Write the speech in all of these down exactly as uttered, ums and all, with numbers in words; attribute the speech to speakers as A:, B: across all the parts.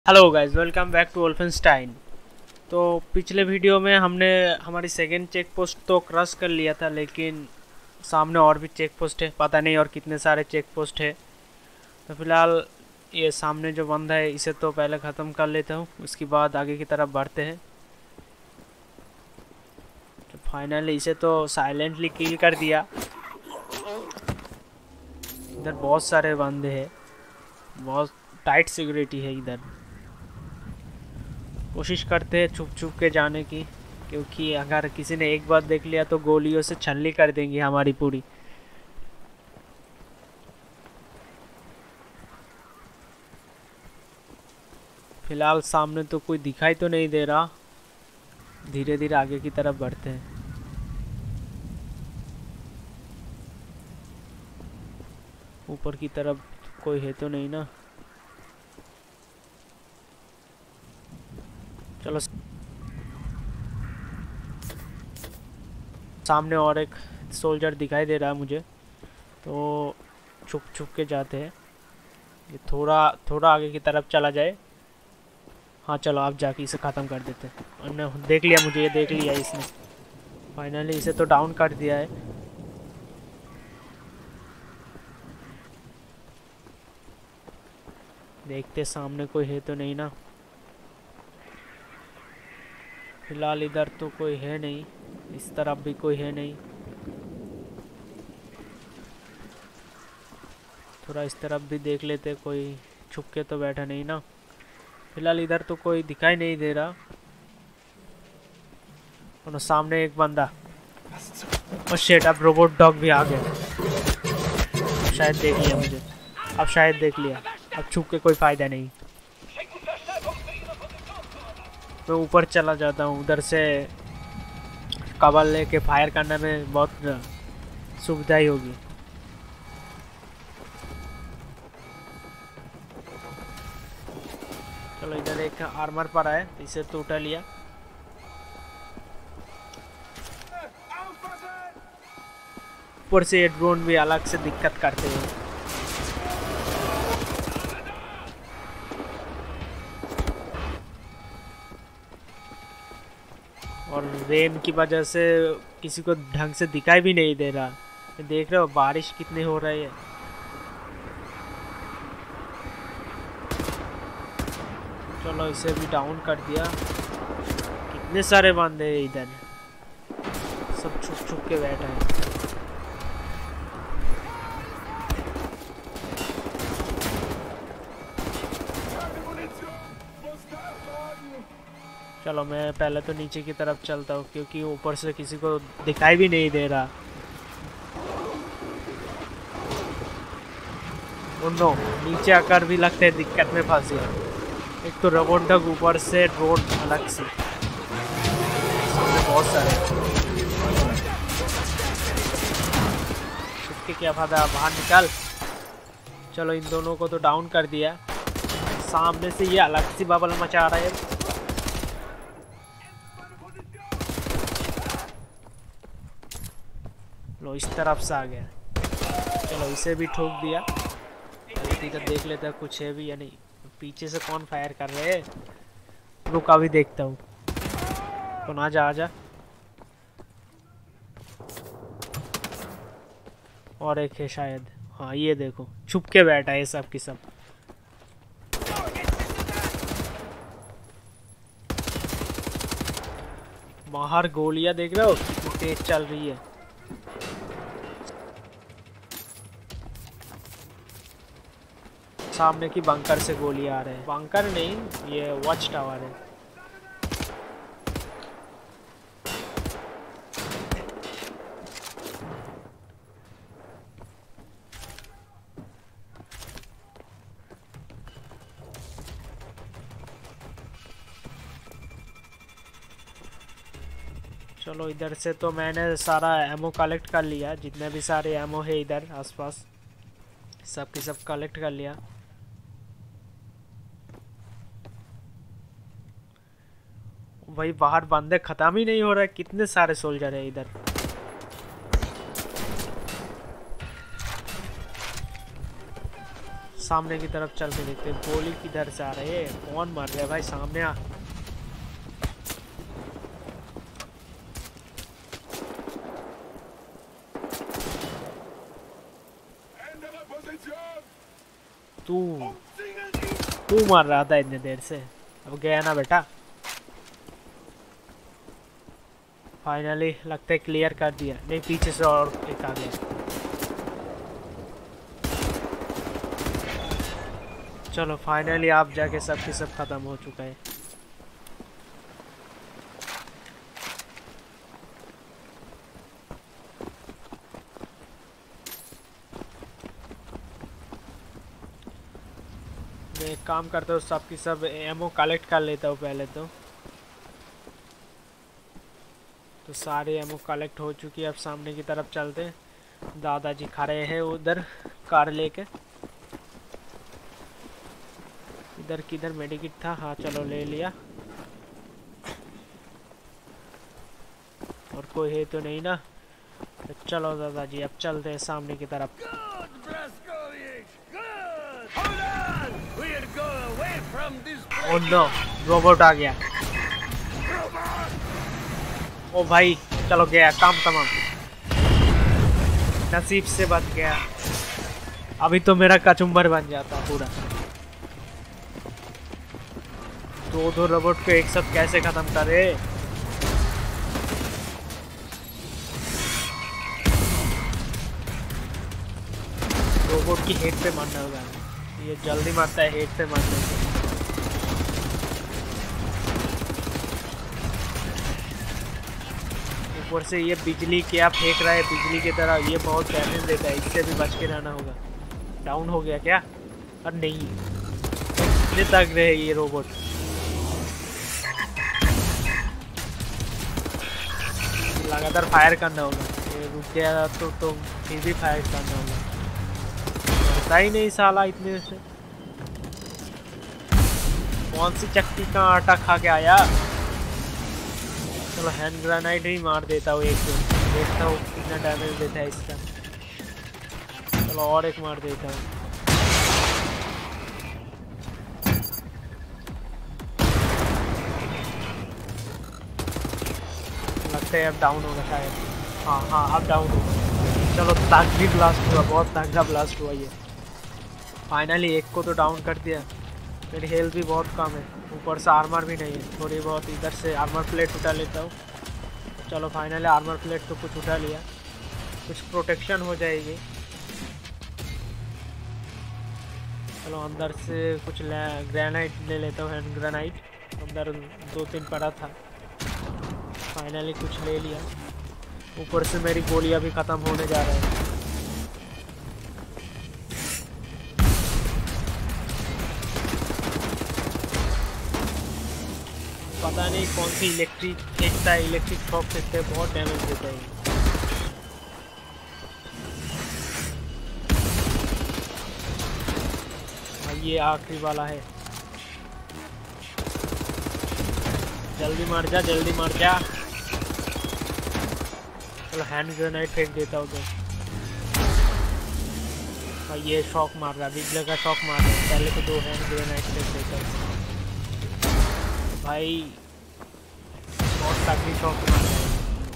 A: Hello guys, welcome back to Wolfenstein. तो पिछले video में हमने हमारी सेकेंड चेक पोस्ट तो क्रॉस कर लिया था, लेकिन सामने और भी चेक पोस्ट है, पता नहीं और कितने सारे चेक पोस्ट है। तो फिलहाल ये सामने जो बंदा है इसे तो पहले ख़त्म कर लेता हूँ, उसके बाद आगे की तरफ बढ़ते हैं। तो फाइनली इसे तो साइलेंटली किल कर दिया। इधर बहुत सारे बंदे हैं, बहुत टाइट सिक्योरिटी है इधर। कोशिश करते हैं छुप छुप के जाने की, क्योंकि अगर किसी ने एक बार देख लिया तो गोलियों से छलनी कर देंगी हमारी पूरी। फिलहाल सामने तो कोई दिखाई तो नहीं दे रहा, धीरे धीरे आगे की तरफ बढ़ते हैं। ऊपर की तरफ कोई है तो नहीं ना। चलो, सामने और एक सोल्जर दिखाई दे रहा है मुझे, तो छुप छुप के जाते हैं। ये थोड़ा थोड़ा आगे की तरफ चला जाए। हाँ चलो, आप जाके इसे ख़त्म कर देते हैं। अन्य देख लिया मुझे, ये देख लिया इसने। फाइनली इसे तो डाउन कर दिया है। देखते सामने कोई है तो नहीं ना। फिलहाल इधर तो कोई है नहीं, इस तरफ भी कोई है नहीं। थोड़ा इस तरफ भी देख लेते, कोई छुप के तो बैठा नहीं ना। फिलहाल इधर तो कोई दिखाई नहीं दे रहा। और सामने एक बंदा। और शेट, अब रोबोट डॉग भी आ गया। शायद देख लिया मुझे, अब शायद देख लिया। अब छुप के कोई फायदा नहीं। मैं ऊपर चला जाता हूँ, उधर से कवर लेके फायर करने में बहुत सुविधा ही होगी। चलो, इधर एक आर्मर पड़ा है, इसे तो उठा लिया। ऊपर से ये ड्रोन भी अलग से दिक्कत करते हैं। और रेन की वजह से किसी को ढंग से दिखाई भी नहीं दे रहा। देख रहे हो बारिश कितनी हो रही है। चलो, इसे भी डाउन कर दिया। कितने सारे बंदे हैं इधर, सब छुप छुप के बैठे हैं। चलो, मैं पहले तो नीचे की तरफ चलता हूँ, क्योंकि ऊपर से किसी को दिखाई भी नहीं दे रहा। नो, नीचे आकर भी लगते हैं दिक्कत में फंस गया। एक तो रोबोट डॉग, ऊपर से ड्रोन अलग से, बहुत सारे। छुप के क्या फायदा, बाहर निकाल। चलो, इन दोनों को तो डाउन कर दिया। सामने से ये अलग सी बबल मचा रहा है। लो, इस तरफ से आ गया। चलो, इसे भी ठोक दिया। इधर देख लेते हैं कुछ है भी या नहीं। पीछे से कौन फायर कर रहे हैं, रुका भी देखता हूँ। कौन, आजा आजा। और एक है शायद, हाँ ये देखो छुप के बैठा है सब की सब। बाहर गोलियां देख रहे हो कितनी तेज चल रही है। सामने की बंकर से गोलियां आ रहे हैं। बंकर नहीं, ये वॉच टावर है। चलो, इधर से तो मैंने सारा एमो कलेक्ट कर लिया। जितने भी सारे एमो है इधर आसपास, सब की सब कलेक्ट कर लिया। वही बाहर बंदे खत्म ही नहीं हो रहा है, कितने सारे सोल्जर है इधर। सामने की तरफ चल के देखते हैं। गोली किधर से आ रही है, कौन मार रहा है भाई, सामने आ। तू तू मार रहा था इतने देर से, अब गया ना बेटा। फाइनली लगता है क्लियर कर दिया। नहीं, पीछे से और एक आ गया। चलो फाइनली आप जाके सब की सब खत्म हो चुका है। मैं एक काम करता हूँ, सब की सब एमओ कलेक्ट कर लेता हूँ पहले तो। तो सारे एमओ कलेक्ट हो चुकी है। अब सामने की तरफ चलते हैं। दादाजी खड़े हैं उधर कार लेके। इधर किधर मेडिकिट था, हाँ चलो ले लिया। और कोई है तो नहीं ना, तो चलो दादाजी अब चलते हैं सामने की तरफ। ओह नो, रोबोट आ गया। ओ भाई चलो, गया काम तमाम, नसीब से बच गया। अभी तो मेरा कचुम्बर बन जाता पूरा। दो दो रोबोट को एक साथ कैसे खत्म करे। रोबोट की हेड पे मारना होगा, ये जल्दी मारता है हेड पे मारने से। ऊपर से ये बिजली क्या फेंक रहा है, बिजली की तरह, ये बहुत डैमेज देता है, इससे भी बच के रहना होगा। डाउन हो गया क्या? अरे नहीं, इतने तक रहे ये रोबोट। लगातार फायर करना होगा, ये रुक गया तो तो फिर भी फायर करना होगा। पता ही नहीं साला इतने से कौन सी चक्की का आटा खा के आया। चलो हैंड ग्रेनाइड ही मार देता हूँ एक दो, देखता हूँ कितना डैमेज देता है इसका। चलो और एक मार देता हूँ। लगता है अब डाउन होगा शायद। हाँ हाँ अब डाउन होगा। चलो तगड़ी ब्लास्ट हुआ, बहुत तगड़ा ब्लास्ट हुआ ये। फाइनली एक को तो डाउन कर दिया। मेरी हेल्थ भी बहुत कम है, ऊपर से आर्मर भी नहीं है। थोड़ी बहुत इधर से आर्मर प्लेट उठा लेता हूँ। चलो फाइनली आर्मर प्लेट तो कुछ उठा लिया, कुछ प्रोटेक्शन हो जाएगी। चलो अंदर से कुछ ग्रेनाइट ले लेता हूँ, हैंड ग्रेनाइट। अंदर दो तीन पड़ा था, फाइनली कुछ ले लिया। ऊपर से मेरी गोलियां भी ख़त्म होने जा रहा है। पता नहीं कौन सी इलेक्ट्रिक फेंकता है, इलेक्ट्रिक शॉक फेंकता है, बहुत डैमेज देता है। ये आखिरी वाला है, जल्दी मार जा, जल्दी मार जा। चलो हैंड ग्रेनाइट फेंक देता हूँ तो। और ये शॉक मार रहा है, बिजली का शॉक मार रहा है। पहले तो दो हैंड ग्रेनाइट फेंक देता हूँ भाई, बहुत तगड़ी शॉक मार रहा है।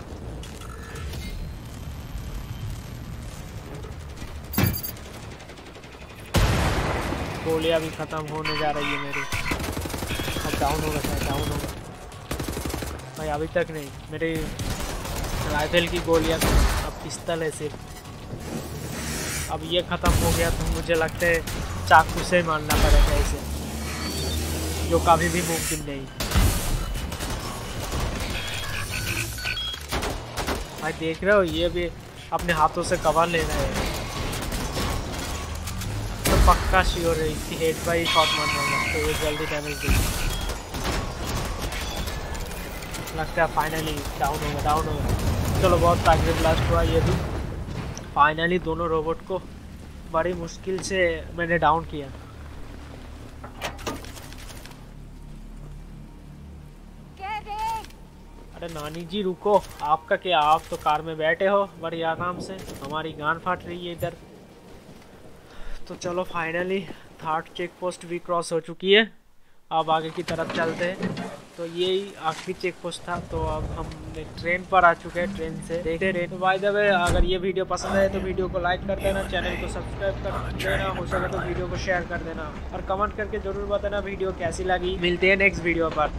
A: गोलियां भी खत्म होने जा रही है मेरी। अब डाउन होगा शायद, डाउन होगा भाई, अभी तक नहीं। मेरी राइफल की गोलियां, अब पिस्तल है सिर्फ। अब ये ख़त्म हो गया तो मुझे लगता है चाकू से मारना पड़ेगा इसे, जो कभी भी मुमकिन नहीं। भाई देख रहे हो, ये भी अपने हाथों से कवर ले रहा है। तो पक्का श्योर है इसकी हेड बाई शॉट मारना होगा, तो ये जल्दी डैमेज देगा। लगता है फाइनली डाउन होगा, डाउन होगा। चलो बहुत ताकत ब्लास्ट हुआ ये भी। फाइनली दोनों रोबोट को बड़ी मुश्किल से मैंने डाउन किया। अरे नानी जी रुको, आपका क्या, आप तो कार में बैठे हो बड़ी आराम से, हमारी गान फाट रही है इधर। तो चलो फाइनली थर्ड चेक पोस्ट भी क्रॉस हो चुकी है। अब आगे की तरफ चलते हैं। तो यही आखिरी चेक पोस्ट था। तो अब हम ट्रेन पर आ चुके हैं, ट्रेन से देखते रहे। तो बाय द वे, अगर ये वीडियो पसंद आए तो वीडियो को लाइक कर देना, चैनल को सब्सक्राइब कर देना, हो सके तो वीडियो को शेयर कर देना और कमेंट करके जरूर बताना वीडियो कैसी लगी। मिलते हैं नेक्स्ट वीडियो पर।